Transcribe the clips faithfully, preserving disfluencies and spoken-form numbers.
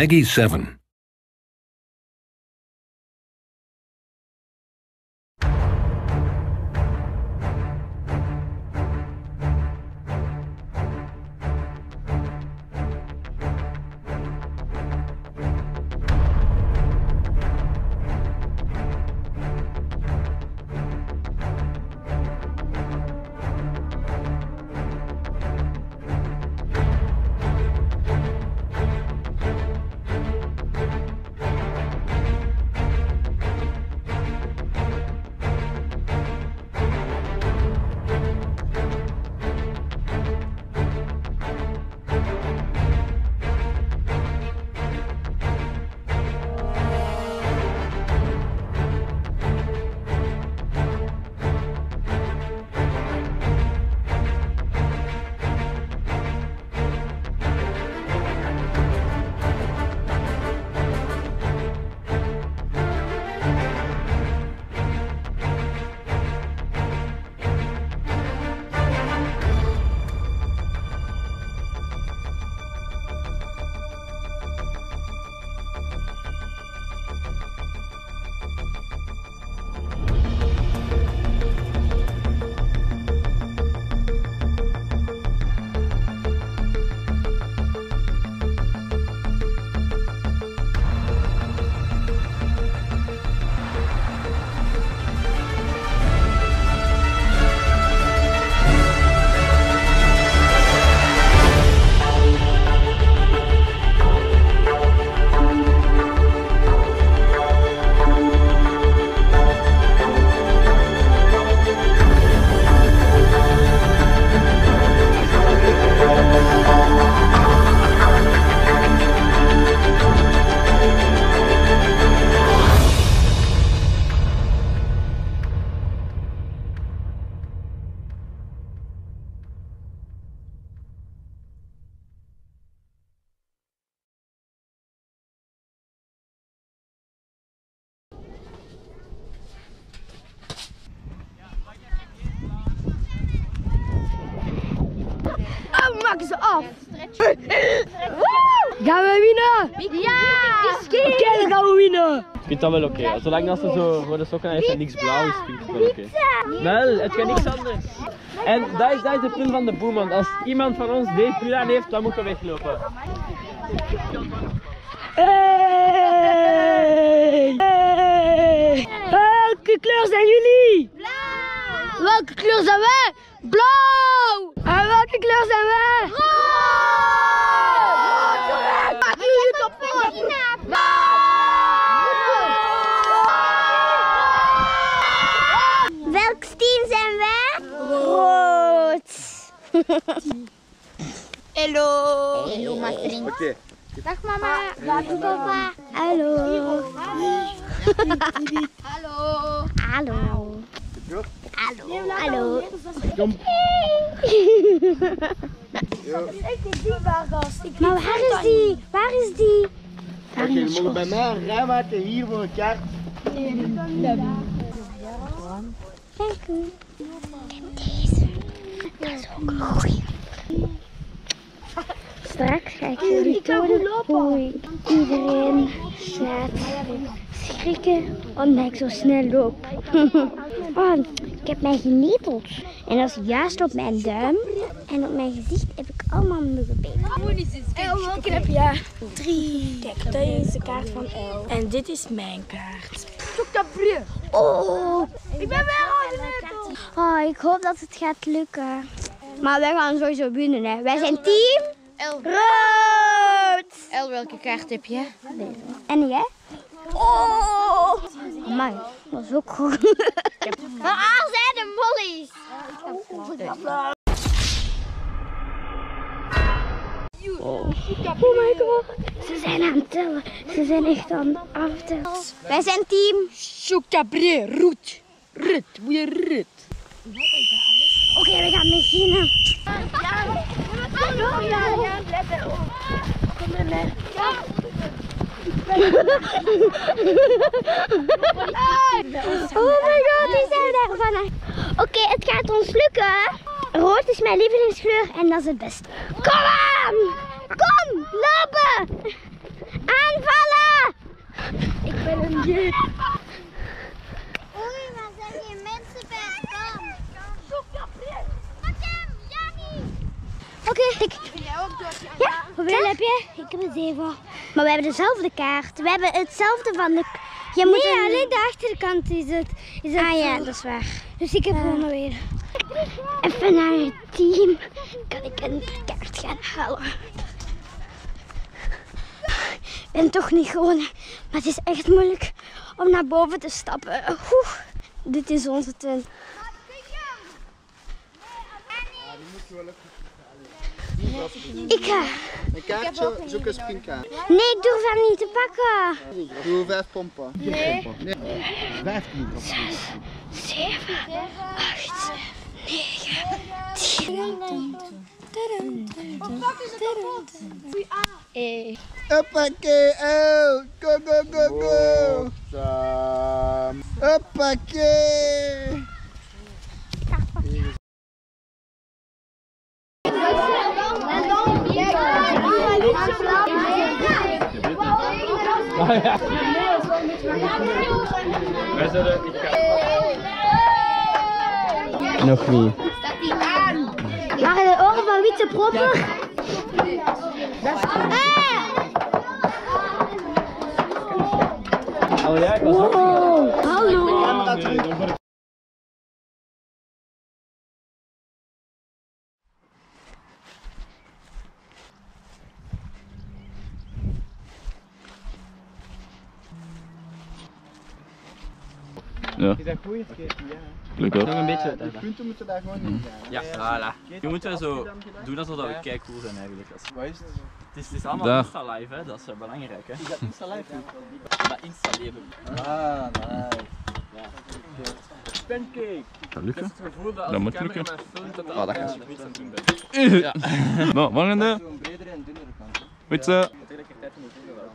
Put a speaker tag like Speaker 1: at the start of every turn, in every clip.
Speaker 1: Peggy seven.
Speaker 2: Maak ze af. Gaan we winnen? Ja! Oké, dan gaan we winnen.
Speaker 3: Ik vind dat wel oké. Okay. Zolang dat ze zo voor de sokken heeft en niks blauw is, vind ik het wel oké. Okay. Wel, het gaat niks anders. En dat is, dat is het punt van de boom, want als iemand van ons deze puur aan heeft, dan moeten we weglopen.
Speaker 2: Hey! Hey! Welke kleur zijn jullie? Blauw! Welke kleur zijn wij? Blauw! En welke kleur zijn wij? Rood! Rood! Maak jullie het op voor!
Speaker 4: Welk team zijn wij? Rood!
Speaker 5: Hallo!
Speaker 4: Hallo, Martin.
Speaker 3: Oké.
Speaker 4: Dag mama. Dag papa. Hallo.
Speaker 5: Hallo!
Speaker 4: Hallo. Hallo. Hallo.
Speaker 3: Kom.
Speaker 4: Maar waar is die? Waar is die?
Speaker 6: Oké, jullie mogen bij mij een rij maken hier voor een kaart.
Speaker 4: Dank u. En deze. Dat is ook een goeie. Straks ga ik jullie tonen hoe iedereen gaat schrikken omdat ik zo snel loop. Want ik heb mij geneteld. En dat is juist op mijn duim. En op mijn gezicht heb ik allemaal muggenbenen.
Speaker 2: El, welke heb jij? Drie. Kijk, dat is de kaart van El. En dit is mijn kaart. Zoek dat bril.
Speaker 4: Oh,
Speaker 2: Ik ben weer al geneteld.
Speaker 4: oh, ik hoop dat het gaat lukken. Maar wij gaan sowieso winnen, hè. Wij zijn team
Speaker 5: El,
Speaker 4: rood.
Speaker 5: El, welke kaart heb je?
Speaker 4: En jij? Oh, amai, dat is ook goed. Waar zijn de mollies? Oh. Oh my god, ze zijn aan het tellen. Ze zijn echt aan het aftellen. Wij zijn team
Speaker 2: Chocabré, roet. Rut, weer rut.
Speaker 4: Oké, okay, we gaan beginnen.
Speaker 2: Kom maar mee.
Speaker 4: Oh my god, die zijn daar vanaf. Oké, okay, het gaat ons lukken. Rood is mijn lievelingskleur en dat is het beste. Kom aan! Kom, lopen! Aanvallen!
Speaker 2: Ik ben een jit.
Speaker 4: Oei, maar zijn hier mensen bij het kamp? Pak hem, Jannie! Oké, ik... Ja, hoeveel heb je? Ik heb een zeven. Maar we hebben dezelfde kaart. We hebben hetzelfde van de... Je moet nee, een... alleen de achterkant is het. Is het ah ja, dat is waar. Dus ik heb gewoon weer. Even naar het team. Kan ik een kaart gaan halen? Ik ben toch niet gewoon, maar het is echt moeilijk om naar boven te stappen. Oeh, dit is onze tent. Ik ga.
Speaker 6: Een kaartje, zoek een springkaart.
Speaker 4: Nee, ik durf hem niet te pakken.
Speaker 6: Doe vijf pompen.
Speaker 5: Nee.
Speaker 6: Nee. Vijftien.
Speaker 4: zeven, acht, negen, tien.
Speaker 6: Hoppakee, oh. Go, go, go, go. Hoppakee.
Speaker 3: Ah ja. Wij zullen... Ik ga... Nog niet.
Speaker 4: Waren de oren van Wietse proper?
Speaker 3: Oh ja, ik was ook...
Speaker 4: Wow, hallo.
Speaker 1: Ja,
Speaker 3: Is dat goed? Ja.
Speaker 1: gelukkig.
Speaker 3: Nog een beetje.
Speaker 6: De punten moeten daar gewoon in zijn.
Speaker 3: Ja, voilà. Je moet wel zo doen alsof we kei cool zijn eigenlijk.
Speaker 6: Wat is het?
Speaker 3: Het is, het is allemaal
Speaker 1: Daar.
Speaker 3: Insta live, hè? Dat is uh, belangrijk. Hè?
Speaker 6: Is dat Insta live?
Speaker 3: Maar Insta leven.
Speaker 6: Ah, nice.
Speaker 3: Pancake.
Speaker 1: Dat lukt, hè?
Speaker 3: Het gevoel dat
Speaker 1: Dat moet lukken.
Speaker 3: filmt dat
Speaker 6: Ah, dat gaat
Speaker 3: je iets aan het doen bent.
Speaker 1: Ja. Nou, volgende.
Speaker 6: Zo'n bredere en dunnere kant.
Speaker 1: Witse.
Speaker 3: Tegelijkertijd moet je doen wel.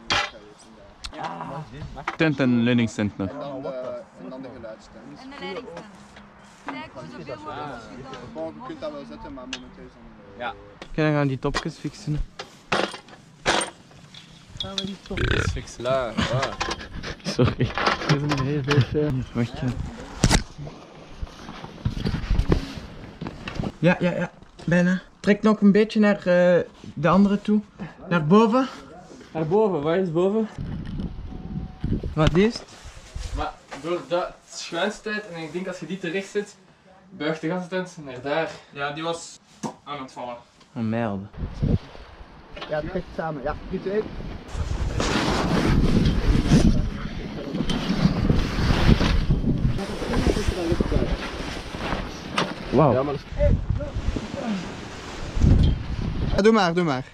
Speaker 1: Tent en leuningstent nog.
Speaker 6: En dan de, en dan de geluidstem.
Speaker 5: En de leidingstand. Kijk hoe zoveel mogelijk verschieten.
Speaker 6: Bon, je kunt dat wel zetten, maar momenteel is dat niet.
Speaker 3: Ja.
Speaker 7: Kunnen we gaan die topjes fixen?
Speaker 3: Gaan we die topjes fixen? La, wow.
Speaker 1: Sorry.
Speaker 7: Even heel veel. Wacht. Ja, ja, ja. Bijna. Trek nog een beetje naar uh, de andere toe. Naar boven.
Speaker 3: Naar boven, waar is boven?
Speaker 7: Wat is het?
Speaker 8: Maar door dat schuinstijd, en ik denk als je die terecht zet, buigt de gastent naar daar. Ja, die was aan het vallen.
Speaker 7: Oh merde.
Speaker 6: Ja, trek het samen. Ja, drie, twee.
Speaker 1: Wauw.
Speaker 6: Ja, doe maar, doe maar.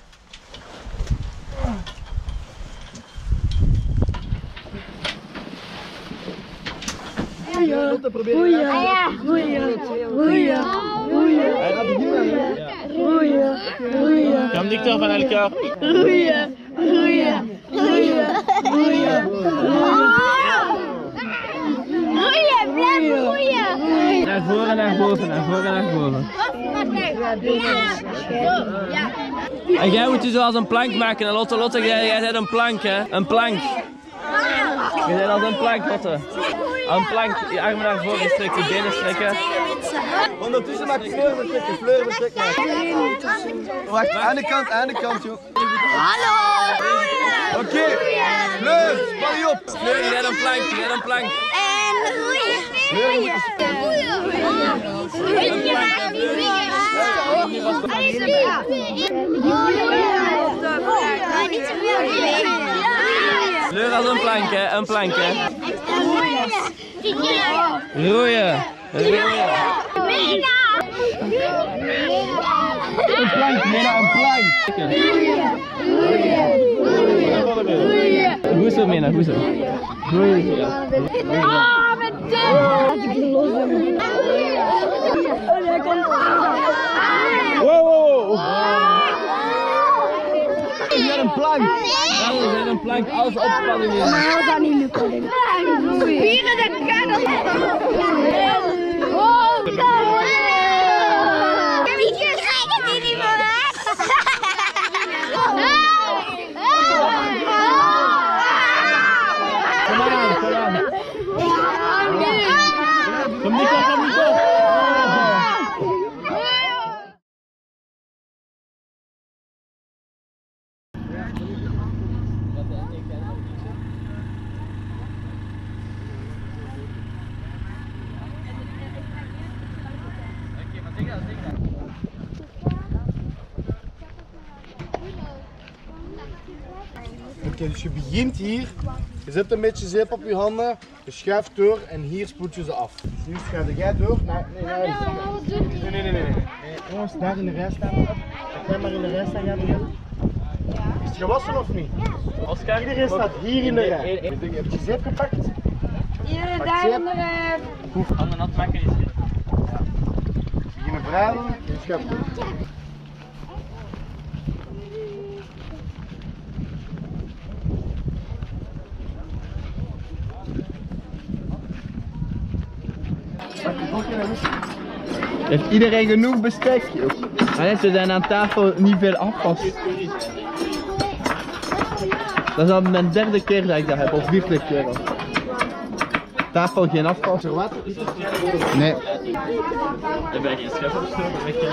Speaker 6: Lotte, probeer
Speaker 2: Goeie,
Speaker 6: het.
Speaker 2: goeie, goeie, goeie,
Speaker 6: Hij gaat beginnen.
Speaker 2: goeie, goeie,
Speaker 3: Kom dichter van elkaar.
Speaker 2: goeie, goeie, goeie, goeie, goeie.
Speaker 3: Naar voren, naar boven, naar voren, naar boven. En jij moet je zoals een plank maken. En Lotte, Lotte, jij, jij bent een plank, hè? Een plank. Je bent als een plank, Lotte. Een plank, je armen naar voren strekken, je benen strekken.
Speaker 6: Ondertussen maakt Fleur een stukje, Fleur een stukje. Wacht, aan de kant, aan de kant, joh.
Speaker 4: Hallo!
Speaker 6: Oké, okay. Fleur, span je op.
Speaker 3: Fleur, je bent een plank, je bent een plank.
Speaker 4: En goeie.
Speaker 6: Fleur, je moet
Speaker 3: Een plank, hè, Fleur als een plank, hè? Een plank, hè? Roeien. Roeien.
Speaker 6: een plank, Mena, een plank.
Speaker 3: Goed zo, Mena, goed zo.
Speaker 2: Ah, met dit!
Speaker 3: Wow, wow.
Speaker 6: Je bent een plank.
Speaker 3: Ja, we zijn een plank als opspanning is.
Speaker 2: Maar dat niet lukken. Spieren, dat kan nog niet. Oh,
Speaker 4: Die krijgen die niet meer weg.
Speaker 6: okay, dus je begint hier, je zet een beetje zeep op je handen, je schuift door en hier spoelt je ze af. Dus nu schuif jij door naar, nee, naar nee, nee, nee, nee, nee. nee. Jongens, daar in de rij staan. Als jij maar in de rij staan gaat beginnen. Is het gewassen of niet?
Speaker 3: Oscar,
Speaker 6: iedereen staat hier in de rij. Heb je zeep gepakt?
Speaker 2: Iedereen daar in de rij.
Speaker 3: handen nat maken is het.
Speaker 6: Beginnen vragen, je schuift door.
Speaker 7: Heeft iedereen genoeg bestek? Maar ze zijn aan tafel niet veel afwas. Dat is al mijn derde keer dat ik dat heb, of vierde keer al. Tafel geen afwas. Nee.
Speaker 3: Dan ben ik een schep opgestoken, weg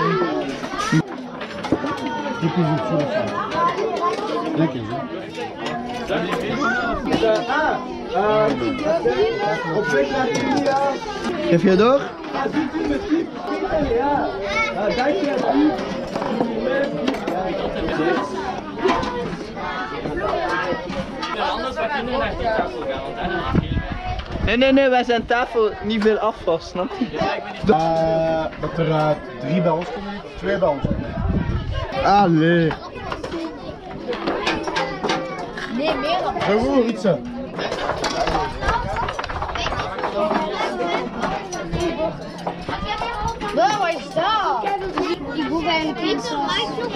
Speaker 6: Typisch iets zo. Lekker zo. Op weg naar India.
Speaker 7: Geef je door?
Speaker 3: Anders wat kinderen naar die tafel gaan, want daar heb ik heel weinig.
Speaker 7: Nee, nee, nee, wij zijn tafel niet veel afwas, snap je?
Speaker 6: Uh, dat er uh, drie bij ons komen, twee bij ons komen.
Speaker 7: Allee.
Speaker 2: Nee, meer dan.
Speaker 6: Zo goed, iets zo.
Speaker 2: Wow, wat is dat?
Speaker 4: Ik hoef eigenlijk geen saus.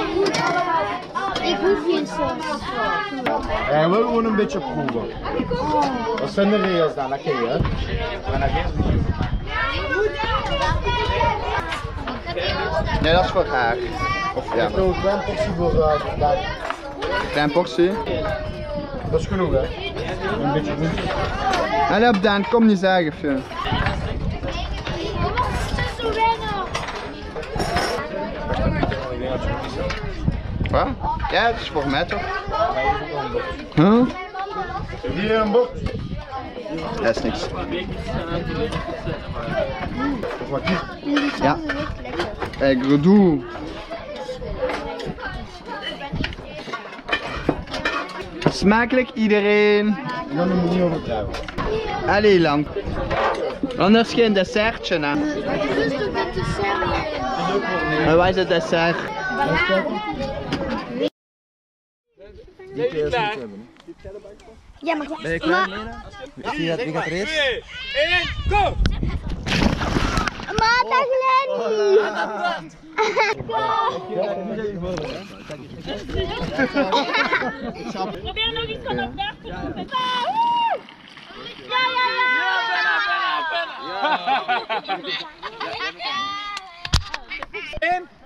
Speaker 4: Ik hoef geen saus.
Speaker 6: Hij wil gewoon een beetje proeven. Dat zijn de regels dan, dat ken je hè? Maar dat geen video
Speaker 7: Nee, dat is voor haar.
Speaker 6: Of ja, nog een klein portie voor uh, vandaag.
Speaker 7: Klein portie.
Speaker 6: Dat is genoeg hè? Een beetje goed.
Speaker 7: Allee op Dan, kom niet zeggen, film. Wat? Ja, dat is voor mij toch? Huh?
Speaker 6: Hier een bord.
Speaker 7: Dat is niks.
Speaker 6: Of wat hier?
Speaker 7: Ja. Hey, Grodou. Smakelijk iedereen.
Speaker 6: Ik kan hem niet overdrijven.
Speaker 7: Allee, lamp. Anders geen dessertje, hè. Maar waar is het dessert?
Speaker 4: Ja, maar
Speaker 7: Ben je klaar, Lena? Zie je dat ik het race?
Speaker 8: twee, één, go!
Speaker 4: Maar dat glijdt niet.
Speaker 2: Probeer nog iets van op daar te doen.
Speaker 4: Ja, ja, ja.
Speaker 8: Eén.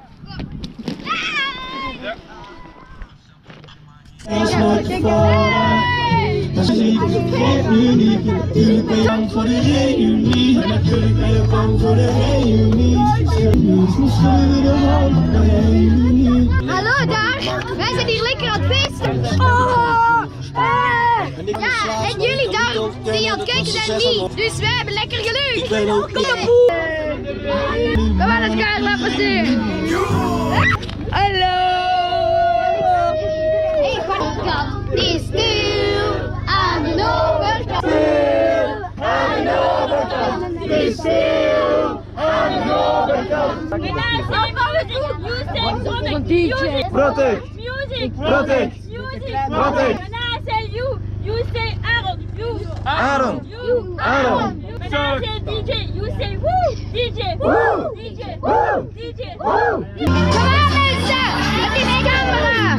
Speaker 4: Is nooit tevoren. Dan zie ik vergeet nu niet. Natuurlijk ben je bang voor de reunie. En natuurlijk ben je bang voor de reunie. Nu is misschien de hand bij de reunie. Hallo daar, wij zijn hier lekker aan het feesten. Oh, eh. Ja, en jullie daar die aan het kijken zijn niet. Dus wij hebben lekker geluk. Kom op, boe. We gaan het kaart laten passeren. Hallo. Ik kat is stil aan de overkant. Stil aan de overkant. Het is stil aan de overkant.
Speaker 2: Music,
Speaker 7: Protect!
Speaker 2: music,
Speaker 7: Protect!
Speaker 2: music.
Speaker 7: Protect!
Speaker 2: When I say you, you say Aaron. You.
Speaker 7: Aaron!
Speaker 2: You.
Speaker 7: Aaron!
Speaker 2: When I say D J, you say woo. D J.
Speaker 7: Woo.
Speaker 2: D J.
Speaker 7: Woo.
Speaker 2: D J.
Speaker 7: Woo.
Speaker 2: Kom aan mensen, het is camera.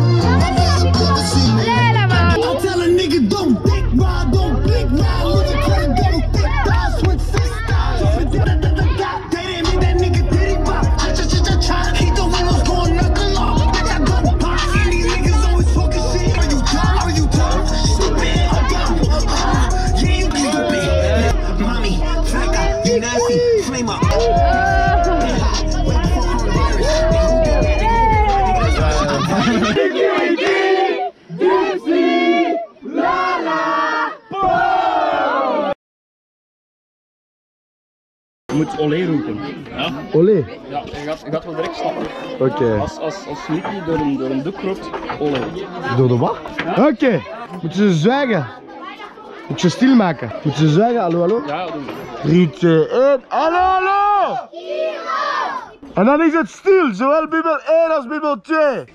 Speaker 2: Lala man.
Speaker 9: I tell a nigga don't big ride, don't big ride, look at her go thick thighs with six thighs. They didn't make that nigga diddy bop. I just just just try to keep the windows going knuckle off. Bitch, I go pop. And these niggas always talking shit. Are you dumb? Are you dumb? Stupid or dumb? Uh, yeah, you stupid. Mommy, flaca, you nasty, flame up.
Speaker 1: Je moet olé roepen. Ja?
Speaker 7: Olé.
Speaker 1: Ja, je gaat, je gaat wel direct snappen.
Speaker 7: Oké.
Speaker 1: Als, als, als Nicky door een, door een doek loopt, olé.
Speaker 7: Door de wat? Oké.
Speaker 6: Moeten ze zwijgen? Moet je stil maken? Moeten ze zwijgen? Hallo, hallo?
Speaker 1: Ja, doen we.
Speaker 6: drie, twee, één. Hallo, hallo! En dan is het stil, zowel Bibel één als Bibel twee.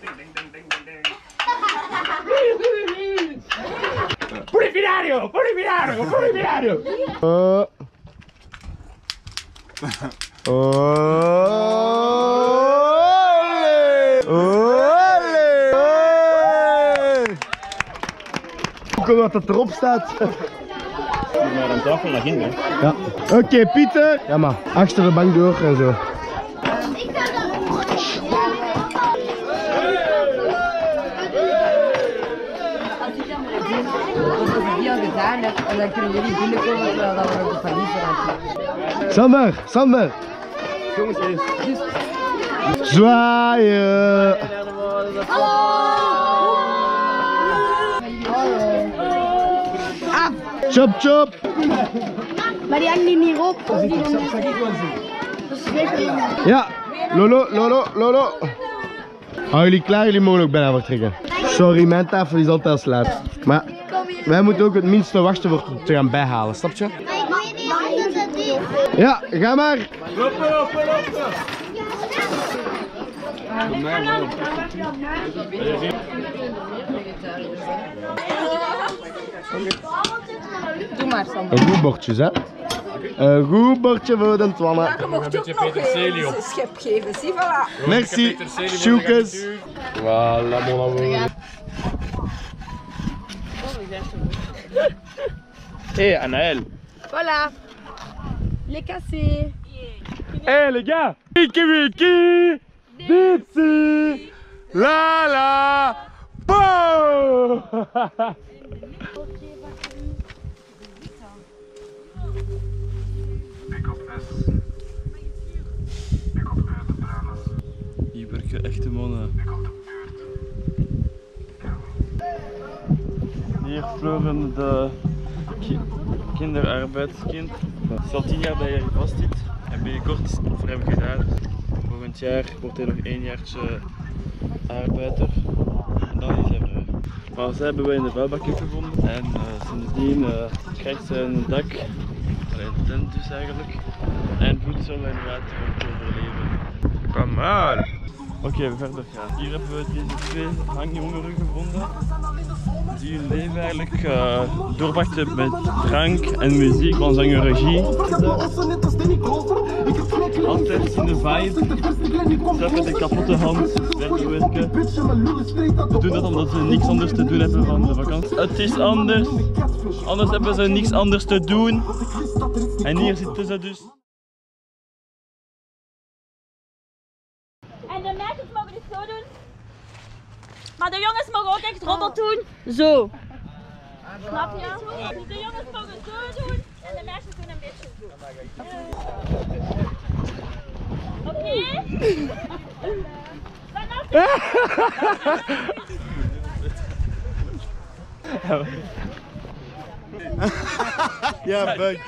Speaker 1: Purificario! Purificario! Purificario!
Speaker 6: Uh. Olé! Olé! Hoe wat dat erop staat.
Speaker 1: Maar aan tafel naar ging, hè?
Speaker 6: Ja. Oké, okay, Pieter. Ja, maar achter de bank door en zo.
Speaker 5: Gedaan hebt en dan kunnen jullie binnenkomen terwijl dat we op de verliezer aan het
Speaker 6: Sander, Sander.
Speaker 1: Jongens, eens.
Speaker 6: Zwaaien. Chop chop.
Speaker 2: Maar die hangt niet hier op.
Speaker 6: Ja, Lolo, Lolo, Lolo. Hou jullie klaar, jullie mogen ook bijna vertrekken. Sorry, mijn tafel is altijd als laat. Maar wij moeten ook het minste wachten voor te gaan bijhalen, snap je? Ja, ga maar.
Speaker 1: Lopen, lopen, lopen.
Speaker 5: Doe maar, Sam.
Speaker 6: Een goed bordje, hè? Een goed bordje voor de Twanne.
Speaker 5: Je mocht ook nog even een schep geven, zie, voilà.
Speaker 6: Merci, Sjoekes.
Speaker 1: Voilà, mon amour. Hé, Anaël.
Speaker 5: Voilà. Les cassés.
Speaker 6: Hé les gars, Wiki Wiki, Dipsy, la la, po.
Speaker 3: Hier werken echte mannen. Hier vlogen de ki kinderarbeidskind. Het is al tien jaar dat hij hier vast zit. En binnenkort is het voor hem gedaan. Volgend jaar wordt hij nog één jaartje arbeider. En dan is hij vrij. Maar zij hebben wij in de vuilbakje gevonden. En uh, sindsdien uh, krijgt zij een dak. Allee, een tent dus eigenlijk. En voedsel en water om te overleven. Pas mal! Oké, okay, we verder gaan. Hier hebben we deze twee hangjongeren gevonden. Die hun leven eigenlijk uh, doorbrachten met drank en muziek, van zang en regie. Altijd in de vibe. Ze hebben de kapotte hand verder werken. Ze doen dat omdat ze niks anders te doen hebben van de vakantie. Het is anders. Anders hebben ze niks anders te doen. En hier zitten ze dus.
Speaker 10: En de meisjes mogen dit zo doen. Maar de jongens mogen ook echt roddel doen. Zo. Snap je? De jongens mogen zo doen en de meisjes doen een beetje zo. Oké? Okay?
Speaker 6: Ja, bug.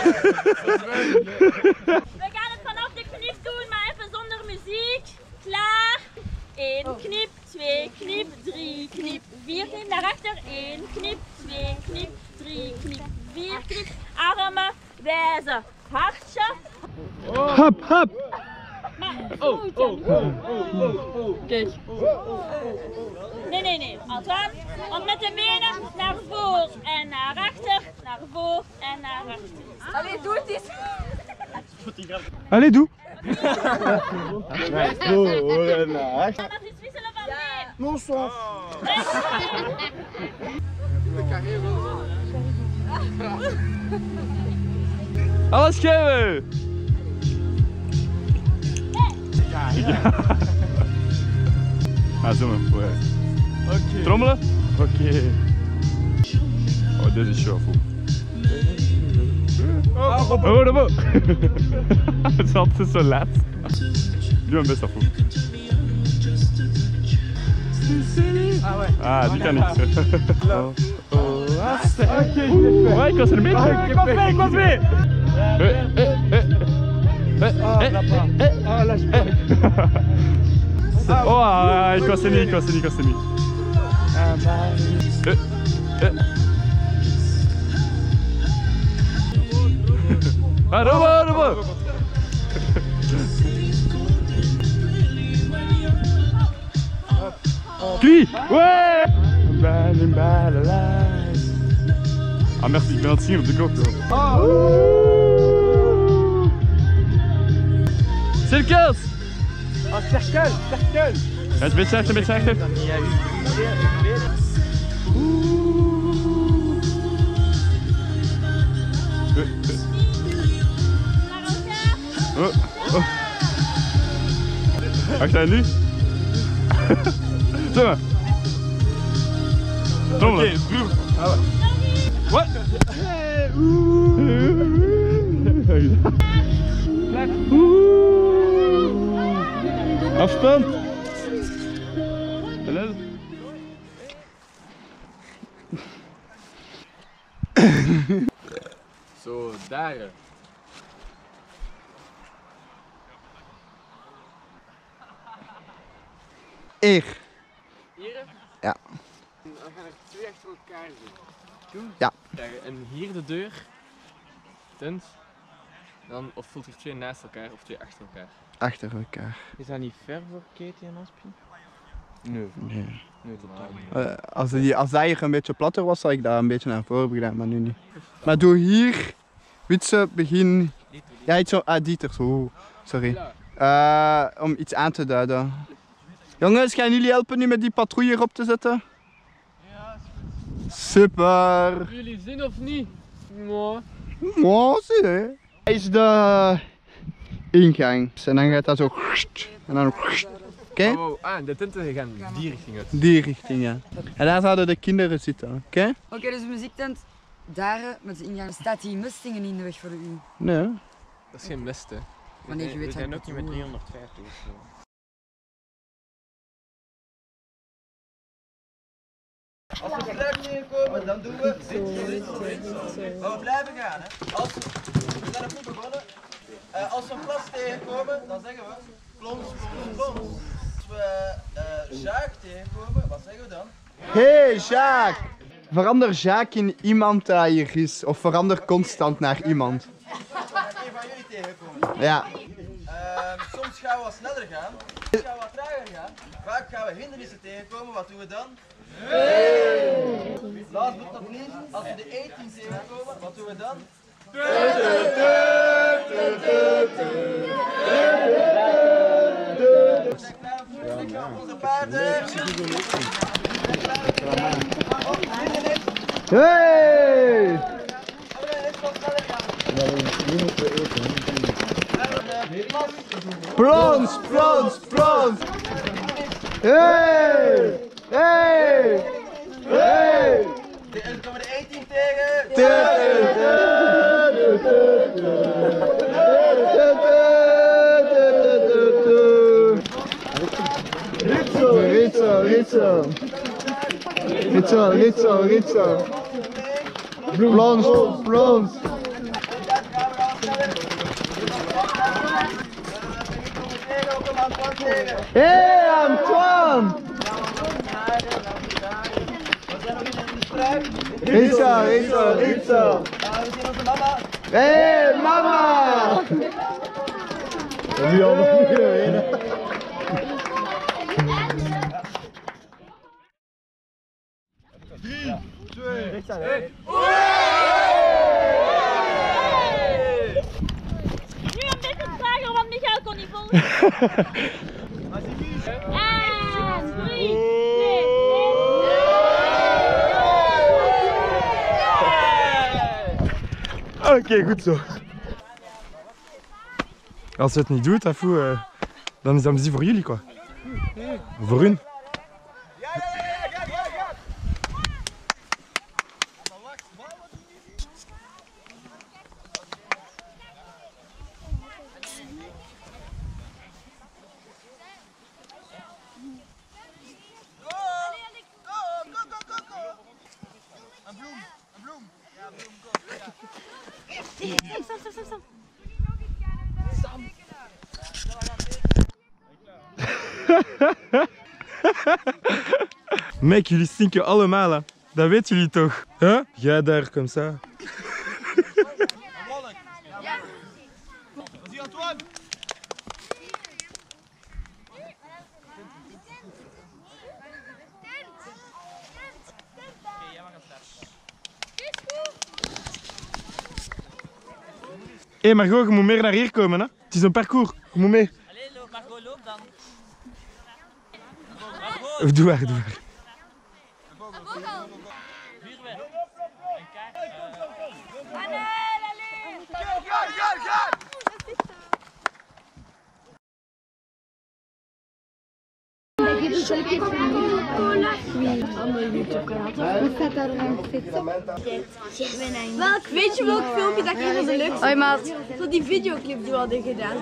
Speaker 10: We gaan het vanaf de knip doen, maar even zonder muziek. Klaar? één knip, twee knip, drie knip, vier knip naar achter. één knip, twee knip, drie knip, vier knip. Armen wijzen. Hartje.
Speaker 6: Hop, hop.
Speaker 10: Maar oh, oh, oh, oh, oh. Kijk. Nee, nee, nee. Antoine, om met de benen naar voor en naar achter, naar voor en naar achter. Allee, doe het eens.
Speaker 6: Allee, doe. Voor en naar achter.
Speaker 10: Dat is wisselen van been.
Speaker 6: Non soif.
Speaker 3: Alles geven! Ja. Ah, zo maar. Ouais. Okay. Trommelen? Oké. Okay. Oh, dit is show. Oh, oh, oh, oh. Het is altijd zo laat. Doe hem best af. Ah, die kan niet. Oh, oh, ah, oké. Oh, ik was er een beetje. Ik was mee, ik was mee.
Speaker 6: Oh, laat je.
Speaker 3: Oh, ik was er niet, ik was er niet, ik was er niet.
Speaker 1: Ah, robot, robot! Knie! Ouais! Ben bij de lijst. Ah merci, ik ben aan het zien op de GoPro. Oh. Cirkels!
Speaker 7: Oh, cirkel, cirkel!
Speaker 1: Een beetje rechter, een beetje rechter. Oh, oh. Wacht, en nu? Zeg maar. Trommelen. Oké, wat? Afstand.
Speaker 8: Zo, daar.
Speaker 7: Eer.
Speaker 8: Hier?
Speaker 7: Ja.
Speaker 8: Dan gaan er twee achter elkaar doen.
Speaker 7: Ja.
Speaker 8: Kijk, en hier de deur. Tint. Dan, of voelt er twee naast elkaar of twee achter elkaar.
Speaker 7: Achter elkaar.
Speaker 11: Is dat niet ver voor Katie en Aspie?
Speaker 8: Nee.
Speaker 7: Nee.
Speaker 11: Nee, totaal niet.
Speaker 7: Uh, als, die, als dat hier een beetje platter was, had ik daar een beetje naar voren gedaan, maar nu niet. Maar doe hier, Witse, begin. Ja, iets zo. Ah, Dieter, zo. Sorry. Uh, om iets aan te duiden. Jongens, gaan jullie helpen nu met die patrouille erop te zetten? Ja, is goed. Super!
Speaker 8: Hebben jullie zin of niet? Mooi.
Speaker 7: Mooi, zie je. Dit is de ingang. En dan gaat dat zo. En dan. Oké? Okay?
Speaker 8: Oh, ah, de tinten gaan die richting uit.
Speaker 7: Die richting, ja. En daar zouden de kinderen zitten, oké? Okay?
Speaker 5: Oké, okay, dus de muziektent daar met de ingang. Staat die mustingen in de weg voor u?
Speaker 7: Nee.
Speaker 8: Dat is geen mist, hè.
Speaker 5: Maar nee, je weet
Speaker 11: we zijn ook niet met driehonderdvijftig of zo.
Speaker 7: Als we blijven tegenkomen, dan doen we dit, dit, dit. Maar we blijven gaan, hè. Als we, we zijn nog niet begonnen. Uh, als we een plas tegenkomen, dan zeggen we plons, plons, plons. Als we uh, Jacques tegenkomen, wat zeggen we dan? Hey Jacques! Verander Jacques in iemand dat hier is, of verander constant naar iemand. Als we een van jullie tegenkomen. Ja. Uh, soms gaan we wat sneller gaan, soms gaan we wat trager gaan. Vaak gaan we hindernissen tegenkomen, wat doen we dan? Hey! Last but not least, als we de achttien tegenkomen, wat doen we dan? Onze paarden! Hey! Plons, plons, plons! Hey! Hey! Hey! En komen de achttien tegen! Ritzo, Ritzo! Ritzo, Ritzo, Ritzo! Plons, plons! Hey Antoine! Ritzo, Ritzo, Ritzo! Hey mama! Nu al nog niet heen. drie, twee, één.
Speaker 10: Nu een beetje trager, want Michael kon niet volgen. En drie, twee,
Speaker 6: Oké, okay, goed zo. Als je het niet doet, afvoer, uh, dan is dat muziek voor jullie, quoi. Voor hun.
Speaker 10: Sam, Sam, Sam, Sam.
Speaker 6: Mec, jullie stinken allemaal, hè. Dat weten jullie toch? Huh? Jij daar, comme ça. Hé, hey, Margot, je moet meer naar hier komen, hè? Het is een parcours, je moet mee.
Speaker 3: Allee, loop, Margot, loop dan.
Speaker 6: Margot. Doe maar, doe maar.
Speaker 2: Welk, weet je welk filmpje dat ik even zo leuk vond? Hoi maat. Zo die videoclip die we hadden gedaan.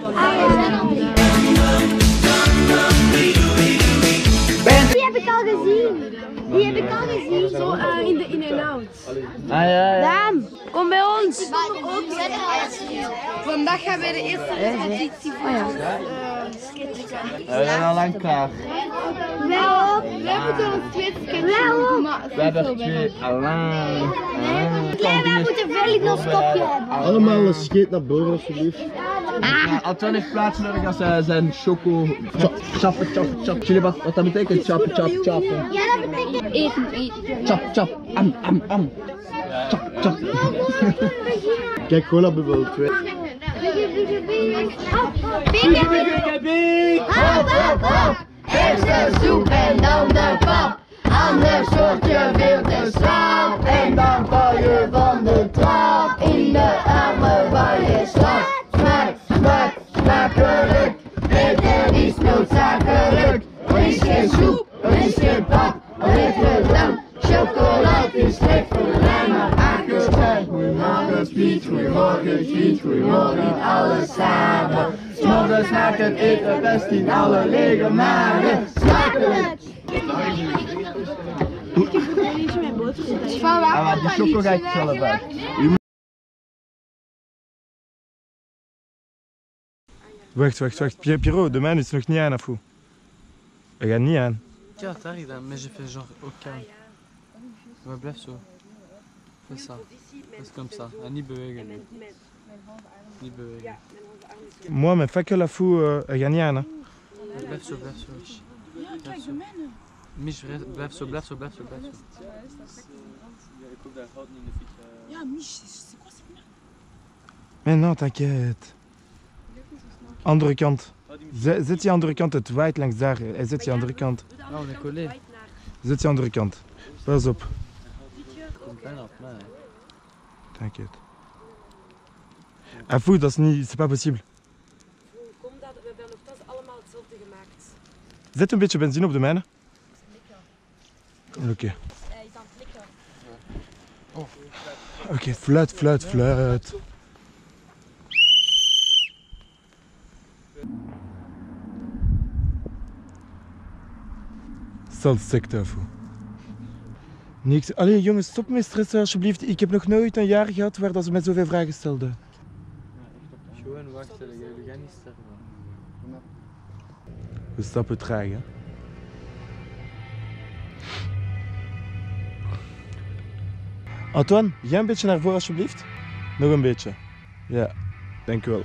Speaker 4: Die heb ik al gezien. Die heb ik al gezien.
Speaker 2: Zo uh, in de in-en-out.
Speaker 3: Ah ja, ja.
Speaker 2: Daan, kom bij ons. Vandaag gaan wij de eerste repetitie van ons
Speaker 3: We zijn al lang klaar.
Speaker 2: Wel, wij moeten ons twee sketchen doen.
Speaker 3: We hebben er twee al lang.
Speaker 4: Klein, wij moeten vellig een stopje hebben.
Speaker 6: Allemaal een scheet naar boven, alsjeblieft.
Speaker 3: Ah. Antoine heeft plaats nodig als hij zijn choco. Chappen, chap, chap. Jullie wat, wat dat betekent? Chappen, chap, chap.
Speaker 4: Ja, dat betekent eten, eten.
Speaker 3: Chap, chap, am, am, am. Chap, chap.
Speaker 6: Kijk, cola bijvoorbeeld twee.
Speaker 4: Hop, hop, hop. Eerst de soep en dan de pap. Anders word je veel te slap. En dan val je van de trap. In de armen waar je slaapt. Smaak, smaak, smakelijk. Eten is noodzakelijk. Er is geen soep, er is geen pap. Er is geen lam. Chocolade is slecht voor de lijn, maar aangeschijn. Goedemorgen, speech, goedemorgen, speech, goedemorgen, alles samen. S'morgens smaakt het eten best in alle lege magen. Smakelijk!
Speaker 3: Ah, maar die choco ga ik zelf uit.
Speaker 6: Wacht, wacht, wacht. Pierrot, de mijne is nog niet aan, of hoe? Hij gaat niet aan.
Speaker 11: Ja, t'as gedaan, mais j'ai fait genre aucun. Ouais, blijf zo. Fais ça. Fais comme ça. En niet bewegen nu. Niet bewegen.
Speaker 6: Moi, mijn fakkel af hoe, uh, hij gaat niet aan, hè?
Speaker 11: Blijf zo, blijf zo. Blijf zo. Mich, blijf zo, blijf zo, blijf zo, blijf zo.
Speaker 2: Ja, Mich, c'est quoi cette merde?
Speaker 6: Mais non, t'inquiète. Andere kant. Zet, zet die andere kant, het waait langs daar. Hij zet die andere kant.
Speaker 11: Ah, on est collé.
Speaker 6: Zet die andere kant. Pas op.
Speaker 11: Komt bijna op mij.
Speaker 6: T'inquiète. Afou, dat is niet, c'est pas possible.
Speaker 2: Kom dat, we hebben nogthans allemaal hetzelfde gemaakt.
Speaker 6: Zet een beetje benzine op de mijne. Oké. Okay. Oké, okay, fluit, fluit, fluit. Stel secte af. Niks. Allee jongens, stop met stressen alsjeblieft. Ik heb nog nooit een jaar gehad waar dat ze mij zoveel vragen stelden.
Speaker 11: Gewoon wachten, jullie gaan niet sterven.
Speaker 6: We stappen traag, hè. Antoine, ga een beetje naar voren alsjeblieft. Nog een beetje. Ja, dank u wel.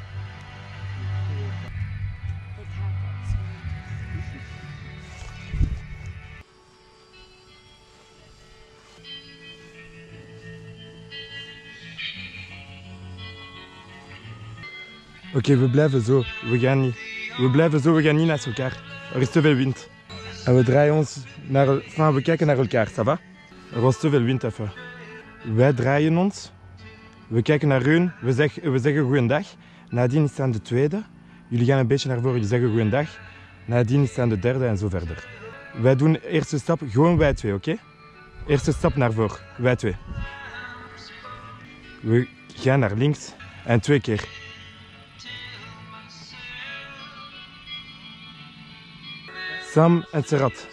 Speaker 6: Oké, okay, we blijven zo. We gaan niet. We blijven zo, we gaan niet naast elkaar. Er is te veel wind. En we draaien ons naar... Enfin, we kijken naar elkaar, ça va? Er was te veel wind even. Wij draaien ons. We kijken naar hun. We, zeg, we zeggen goeiedag. Nadien is het aan de tweede. Jullie gaan een beetje naar voren. Jullie zeggen goeiedag. Nadien is het aan de derde en zo verder. Wij doen de eerste stap. Gewoon wij twee, oké? Okay? Eerste stap naar voren. Wij twee. We gaan naar links. En twee keer. Sam en Serat.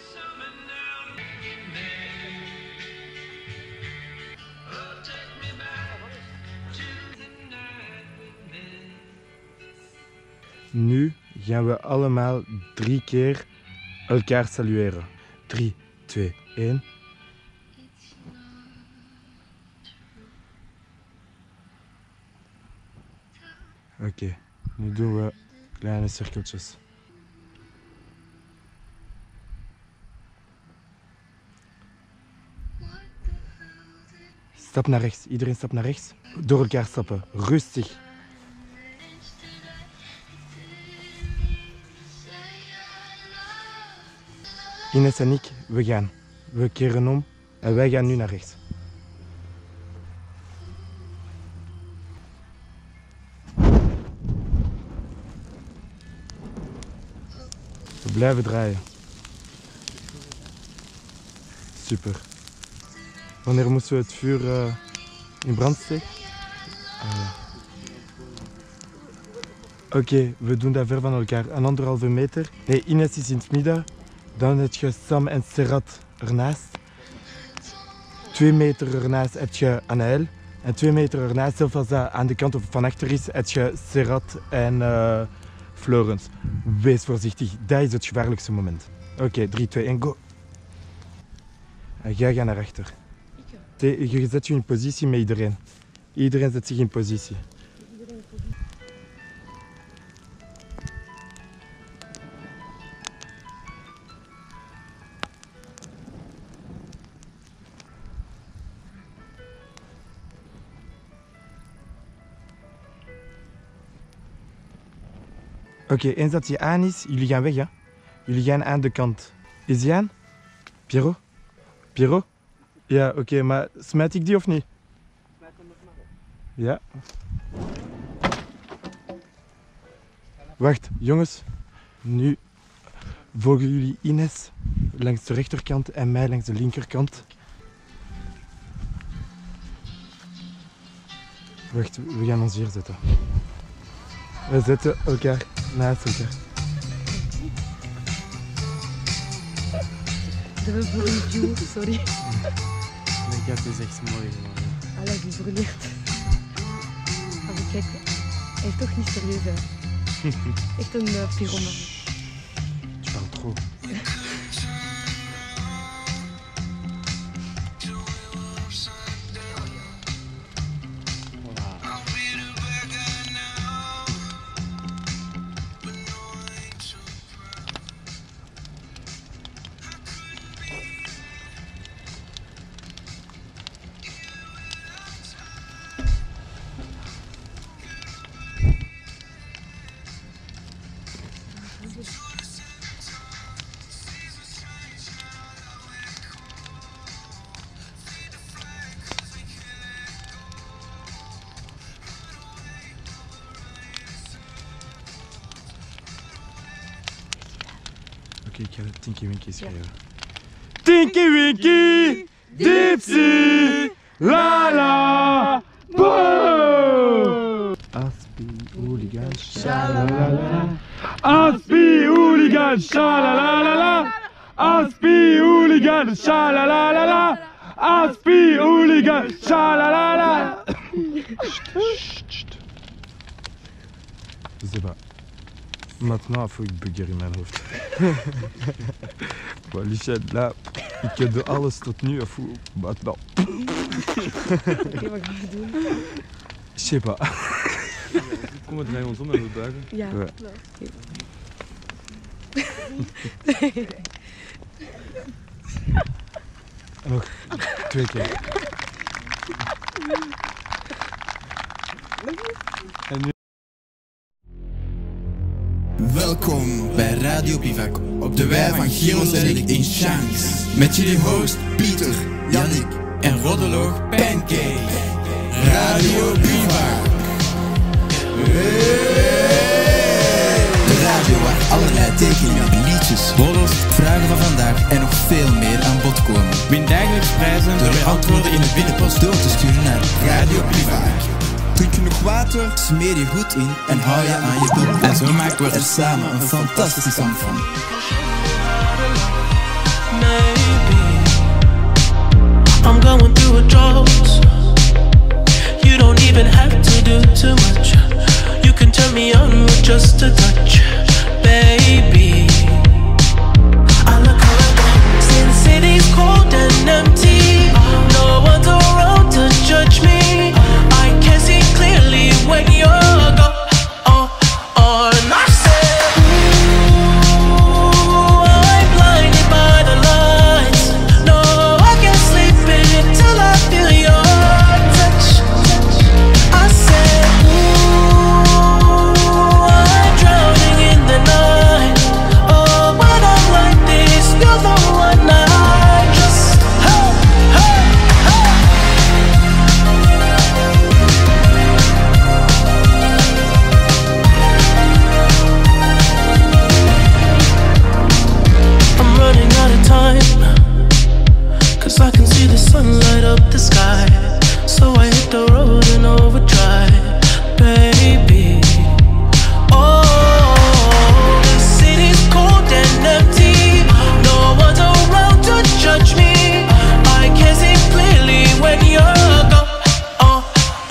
Speaker 6: Nu gaan we allemaal drie keer elkaar salueren. drie, twee, één. Oké, okay. Nu doen we kleine cirkeltjes. Stap naar rechts, iedereen stapt naar rechts. Door elkaar stappen, rustig. Ines en ik, we gaan. We keren om en wij gaan nu naar rechts. We blijven draaien. Super. Wanneer moesten we het vuur uh, in brand steken? Uh. Oké, okay, we doen dat ver van elkaar. Een anderhalve meter. Nee, Ines is in het midden. Dan heb je Sam en Serrat ernaast. Twee meter ernaast heb je Anaël. En twee meter ernaast, zelfs als dat aan de kant of van achter is, heb je Serrat en uh, Florence. Wees voorzichtig, dat is het gevaarlijkste moment. Oké, okay, drie, twee, één, go. En jij gaat naar achter. Je zet je in positie met iedereen. Iedereen zet zich in positie. Oké, okay, eens dat hij aan is, jullie gaan weg, hè? Jullie gaan aan de kant. Is hij aan? Piero? Piero? Ja, oké, okay, maar smijt ik die of niet? Smijt hem nog maar op. Ja. Wacht, jongens. Nu volgen jullie Ines langs de rechterkant en mij langs de linkerkant. Wacht, we gaan ons hier zetten. We zetten elkaar naast elkaar.
Speaker 2: Dat we voor een duo, sorry.
Speaker 11: Nee, het is echt mooi geworden.
Speaker 2: Allee, die verleerd. Maar kijk, hij is toch niet serieus, hè. Echt een uh, pyroman.
Speaker 6: Tu parles trop. Oké, okay, ik ga het Tinky Winky schrijven. Ja. Tinky Winky, Dipsy, la la, boom! Aspi hooligan, shalalala. Aspi hooligan, shalalala. Aspi hooligan, shalalala. Aspi hooligan, shalalala. C'est pas. Maintenant, il faut que ik bugger in mijn hoofd. Maar Lucette, là, ik heb de alles tot nu af. Maintenant.
Speaker 2: Oké, wat gaan we doen?
Speaker 6: Je sais pas.
Speaker 11: Kom, we draaien ons om en we buigen.
Speaker 2: Ja.
Speaker 6: Ja.
Speaker 2: Okay.
Speaker 6: Nog twee keer. En nu...
Speaker 12: Welkom bij Radio Bivak op de wei van Gierozelik in Shanks. Met jullie host Pieter, Jannik en Roddeloog Pancake. Radio Bivak. De radio waar allerlei tekeningen, liedjes, roddels, vragen van vandaag en nog veel meer aan bod komen. Win dagelijks prijzen door je antwoorden in het binnenpost door te sturen naar Radio Bivak. Drink je nog water, smeer je goed in en hou je aan je doel. En zo maken we er samen een fantastisch song van.
Speaker 13: Maybe I'm going through a drought. You don't even have to do too much. You can turn me on with just a touch, baby. I look around since city's cold and empty. No one's around to judge me. I can see clearly when you're gone.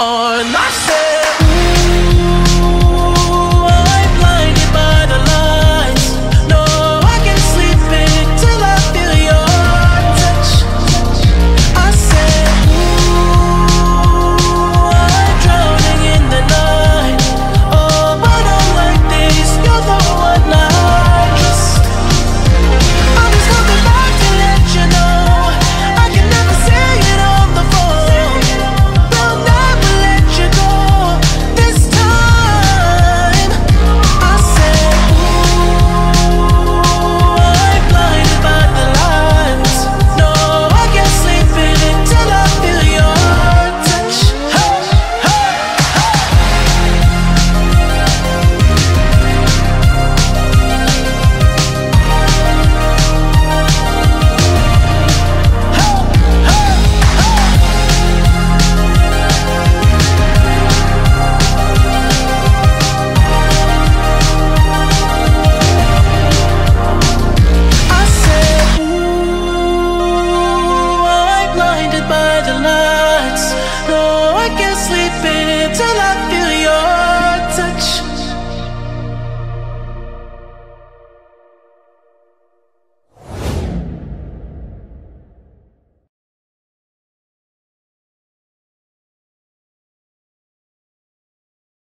Speaker 13: on. I